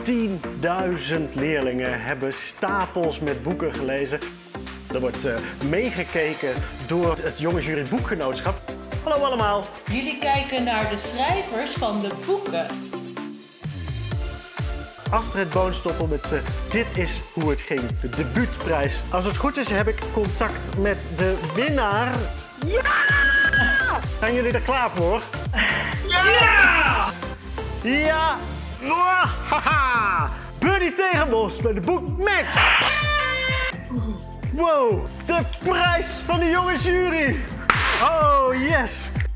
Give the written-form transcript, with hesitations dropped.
10.000 leerlingen hebben stapels met boeken gelezen. Er wordt meegekeken door het Jongensjury Boekgenootschap. Hallo allemaal. Jullie kijken naar de schrijvers van de boeken. Astrid Boonstoppel met Dit is hoe het ging, de debuutprijs. Als het goed is heb ik contact met de winnaar. Ja! Zijn jullie er klaar voor? Ja! Ja! Haha! Buddy Tegenbos met de boekmatch! Wow, de prijs van de Jongensjury! Oh yes!